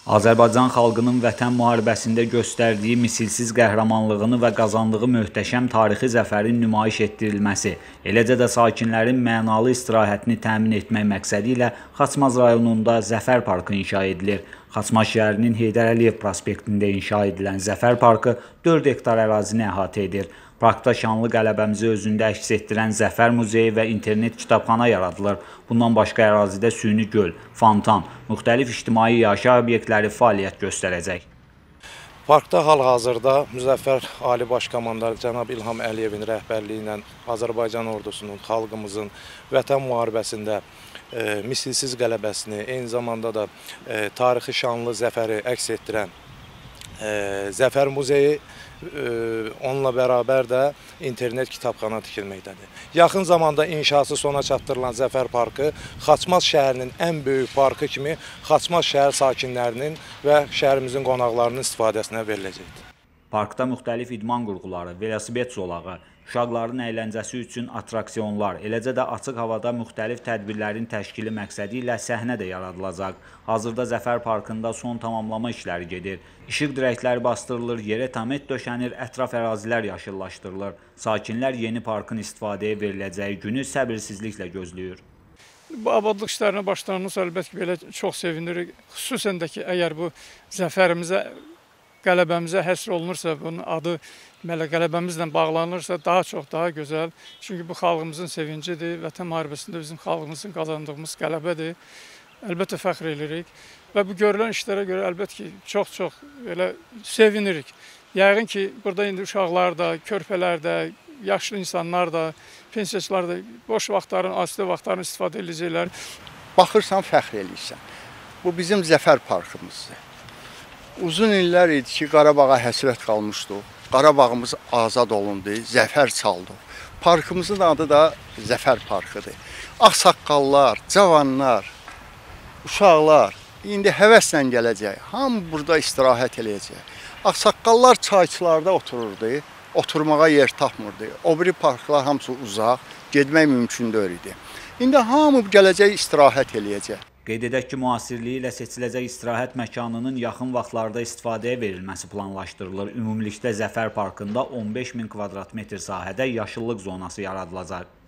Azərbaycan xalqının Vətən müharibəsində göstərdiyi misilsiz qəhrəmanlığını və qazandığı möhtəşəm tarixi zəfərin nümayiş etdirilməsi, eləcə də sakinlərin mənalı istirahətini təmin etmək məqsədi ilə Xaçmaz rayonunda Zəfər Parkı inşa edilir. Xaçmaz şəhərinin Heydər Əliyev prospektində inşa edilən Zəfər Parkı 4 hektar ərazini əhatə edir. Parkda şanlı qələbəmizi özündə əks etdirən Zəfər muzeyi və internet kitabxana yaradılır. Bundan başqa ərazidə süni göl, fontan, müxtəlif ictimai yaşayış obyektləri fəaliyyət göstərəcək. Parkda hal-hazırda Müzəffər Ali Baş Komandan cənab İlham Əliyevin rəhbərliyi ilə Azərbaycan ordusunun, xalqımızın Vətən müharibəsində misilsiz qələbəsini, eyni zamanda da tarixi şanlı zəfəri əks etdirən Zəfər muzeyi, onunla bərabər də internet kitabxana tikilməkdədir. Yaxın zamanda inşası sona çatdırılan Zəfər Parkı Xaçmaz şəhərinin ən böyük parkı kimi Xaçmaz şəhər sakinlərinin və şəhərimizin qonaqlarının istifadəsinə veriləcəkdir. Parkda müxtəlif idman qurğuları, velosiped zolağı, uşaqların əyləncəsi üçün atraksiyonlar, eləcə də açıq havada müxtəlif tədbirlərin təşkili məqsədi ilə səhnə də yaradılacaq. Hazırda Zəfər Parkında son tamamlama işləri gedir. İşıq dirəkləri bastırılır, yerə tamet döşənir, ətraf ərazilər yaşıllaşdırılır. Sakinlər yeni parkın istifadəyə veriləcəyi günü səbirsizliklə gözləyir. Bu abadlıq işlərinə başlanırsa əlbəttə ki, belə çox sevinirik. Xüsusən də ki, əgər bu zəfərimizə, qələbəmizə həsr olunursa, bunun adı qələbəmizlə bağlanırsa daha çox, daha gözəl. Çünki bu xalqımızın sevincidir. Vətən müharibəsində bizim xalqımızın qazandığımız qələbədir. Əlbəttə fəxr edirik və bu görülən işlərə görə əlbəttə ki, çox elə sevinirik. Yəqin ki, burada indi uşaqlar da, körpələr də, yaşlı insanlar da, pensiyaçılar da boş vaxtların, asudə vaxtlarını istifadə edəcəklər. Baxırsan, fəxr edirsən. Bu bizim Zəfər Parkımızdır. Uzun illər idi ki, Qarabağa həsrət qalmışdı. Qarabağımız azad olundu, zəfər çaldı. Parkımızın adı da Zəfər Parkıdır. Ağsaqqallar, cavanlar, uşaqlar indi həvəslə gələcək. Hamı burada istirahət eləyəcək. Ağsaqqallar çayçılarda otururdu, oturmağa yer tapmırdı. O biri parklar hamısı uzaq, getmək mümkün deyil idi. İndi hamı gələcək istirahət eləyəcək. Qeyd edək ki, müasirliyi ilə seçiləcək istirahət məkanının yaxın vaxtlarda istifadəyə verilməsi planlaşdırılır. Ümumilikdə Zəfər Parkında 15.000 kvadrat metr sahədə yaşıllıq zonası yaradılacaq.